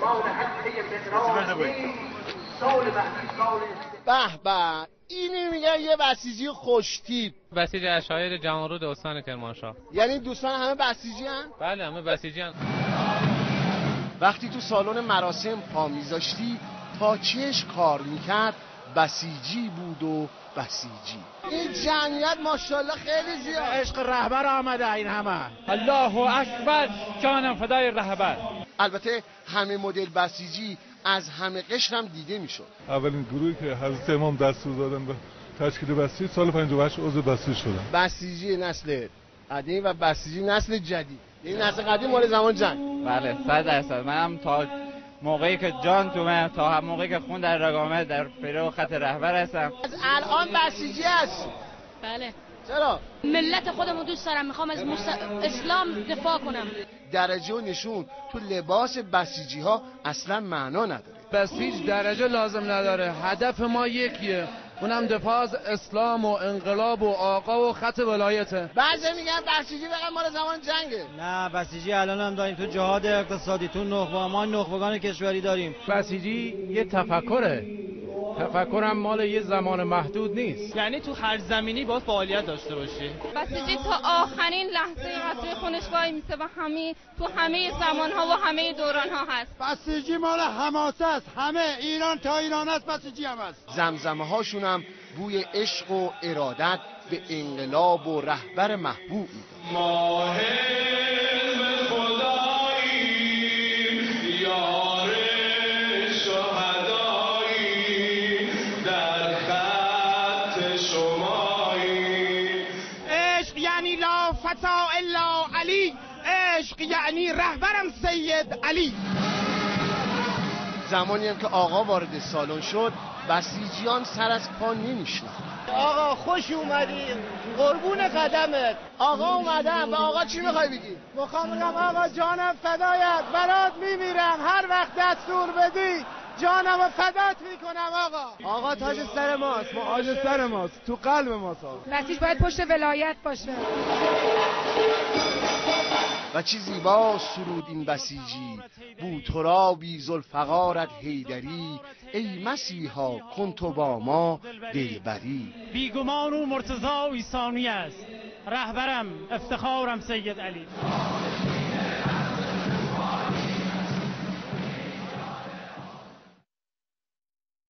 به به، اینی میگن یه بسیجی خوشتیپ. بسیج اشایر جهانرود استان کرمانشاه. یعنی دوستان همه بسیجی هن؟ بله همه بسیجی هن. وقتی تو سالن مراسم پا میذاشتی تا چش کار میکرد بسیجی بود و بسیجی. این جمعیت ماشاءالله خیلی زیاد. عشق رهبر آمده این همه. الله اکبر، جانم فدای رهبر. البته همه مدل بسیجی از همه قشر هم دیده میشد. اولین گروهی که حضرت امام دستور دادن به تشکیل بسیج سال 58 عضو بسیج شدن. بسیجی نسل قدیم و بسیجی نسل جدید. این نسل قدیم مال زمان جنگ. بله 100%. منم تا موقعی که جان تو من، تا موقعی که خون در رگامه در پیرو خط رهبر هستم. از الان بسیجی هست. بله. چرا؟ ملت خودمو دوست دارم، میخوام از اسلام دفاع کنم. درجه و نشون تو لباس بسیجی ها اصلا معنا نداره. بسیج درجه لازم نداره، هدف ما یکیه، اونم دفاع از اسلام و انقلاب و آقا و خط ولایته. بعضی میگن بسیجی فقط مال زمان جنگه. نه، بسیجی الان هم داریم، تو جهاد اقتصادی، تو نخبه، ما نخبگان کشوری داریم. بسیجی یه تفکره، تفکرم مال یه زمان محدود نیست. یعنی تو هر زمینی باید فعالیت داشته باشی. بسیجی تا آخرین لحظه قطعه خونش وای میسه و تو همه زمانها و همه دورانها هست. بسیجی مال حماسه است، همه ایران تا ایران است بسیجی هم است. زمزمه هاشون هم بوی عشق و ارادت به انقلاب و رهبر محبوب میده. فتا الا علی، عشق یعنی رهبرم سید علی. زمانی هم که آقا وارد سالن شد بسیجیان سر از پا نمیشنن. آقا خوش اومدی، قربون قدمت. آقا اومدم. به آقا چی میخوای بگی؟ میخوام بگم آقا جانم فدایت، برات میمیرم، هر وقت دستور بدی جانم فدات میکنم. آقا تاج سر ماست، ما تاج سر ماست، تو قلب ماست. بسیج باید پشت ولایت باشه. و چی زیبا سرود این بسیجی، بو ترابی ذوالفقارت حیدری، ای مسیحا کن تو با ما دلبری. بیگمان و مرتضی و عیسانی است، رهبرم افتخارم سید علی.